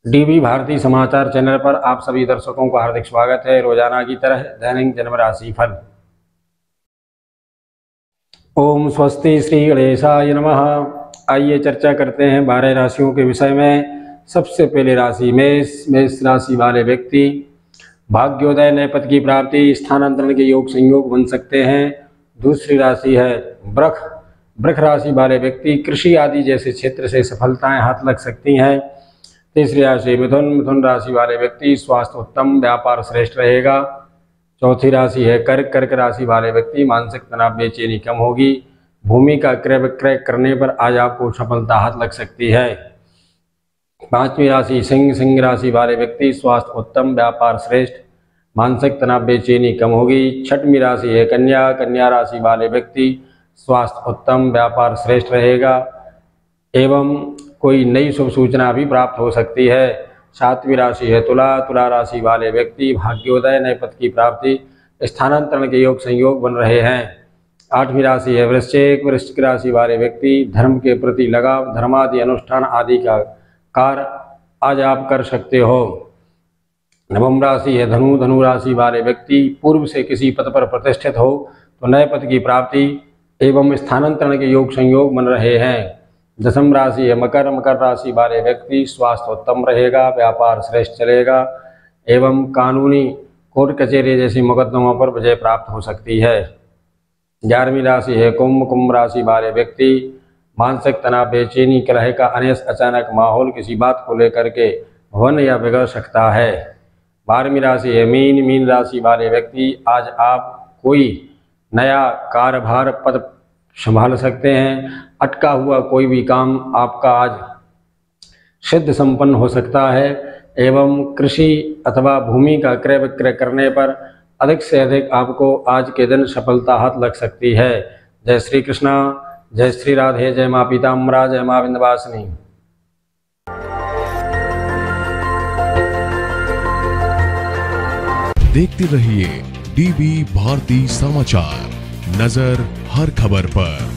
DB Bharti समाचार channel पर आप सभी दर्शकों का हार्दिक स्वागत है। रोजाना की तरह दैनिक जन्म राशि फल। ओम स्वस्ति श्री गणेशाय नमः। आइए चर्चा करते हैं 12 राशियों के विषय में। सबसे पहले राशि मेष। मेष राशि वाले व्यक्ति भाग्योदय, नए पद की प्राप्ति, स्थानांतरण के योग संयोग बन सकते हैं। दूसरी राशि है वृष। वृष राशि वाले व्यक्ति कृषि आदि जैसे क्षेत्र से सफलताएं हाथ लग सकती हैं। तीसरी राशि मिथुन। मिथुन राशि वाले व्यक्ति स्वास्थ्य उत्तम, व्यापार श्रेष्ठ रहेगा। चौथी राशि है कर्क। कर्क राशि वाले व्यक्ति मानसिक तनाव, बेचैनी कम होगी। भूमि का क्रय विक्रय करने पर आज आपको सफलता हाथ लग सकती है। पांचवी राशि सिंह। सिंह राशि वाले व्यक्ति स्वास्थ्य उत्तम, व्यापार श्रेष्ठ, मानसिक तनाव, बेचैनी कम होगी। छठवीं राशि है कन्या। कन्या राशि वाले व्यक्ति स्वास्थ्य उत्तम, व्यापार श्रेष्ठ रहेगा एवं कोई नई शुभ सूचना भी प्राप्त हो सकती है। सातवीं राशि है तुला। तुला राशि वाले व्यक्ति भाग्योदय, नए पद की प्राप्ति, स्थानांतरण के योग संयोग बन रहे हैं। आठवीं राशि है वृश्चिक। वृश्चिक राशि वाले व्यक्ति धर्म के प्रति लगाव, धर्मादि अनुष्ठान आदि का कार्य आज आप कर सकते हो। नवम राशि है धनु। धनु राशि वाले व्यक्ति पूर्व से किसी पद पर प्रतिष्ठित हो तो नए पद की प्राप्ति एवं स्थानांतरण के योग संयोग बन रहे हैं। दसम राशि है मकर। मकर राशि वाले व्यक्ति स्वास्थ्य उत्तम रहेगा, व्यापार श्रेष्ठ चलेगा एवं कानूनी कोर्ट कचहरी जैसी मुकदमों पर विजय प्राप्त हो सकती है। 11वीं राशि है कुंभ। कुंभ राशि वाले व्यक्ति मानसिक तनाव, बेचैनी, कलह का अचानक माहौल किसी बात को लेकर के वन या बिगड़ सकता है। 12वीं राशि है मीन। मीन राशि वाले व्यक्ति आज आप कोई नया कार्यभार पद संभाल सकते हैं। अटका हुआ कोई भी काम आपका आज सिद्ध संपन्न हो सकता है एवं कृषि अथवा भूमि का क्रय विक्रय करने पर अधिक से अधिक आपको आज के दिन सफलता हाथ लग सकती है। जय श्री कृष्णा, जय श्री राधे, जय माँ पीताम्बरा, जय माँ विंध्यवासिनी। देखते रहिए डीबी भारती समाचार, नजर हर खबर पर।